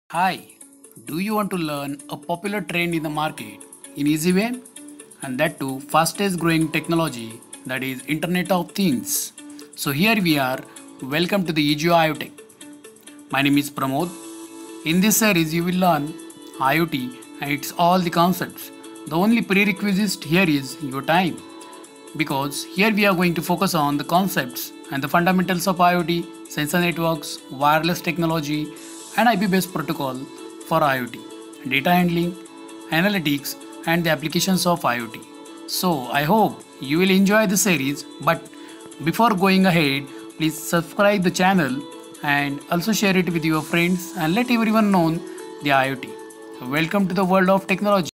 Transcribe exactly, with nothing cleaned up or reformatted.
Hi, do you want to learn a popular trend in the market in easy way? And that too fastest growing technology, that is Internet of Things. So here we are. Welcome to the E G O IoTech. My name is Pramod. In this series you will learn IoT and its all the concepts. The only prerequisite here is your time, because here we are going to focus on the concepts and the fundamentals of IoT, sensor networks, wireless technology, and I P based protocol for IoT, data handling, analytics, and the applications of IoT. So, I hope you will enjoy the series, but before going ahead, please subscribe the channel and also share it with your friends and let everyone know the IoT. Welcome to the world of technology.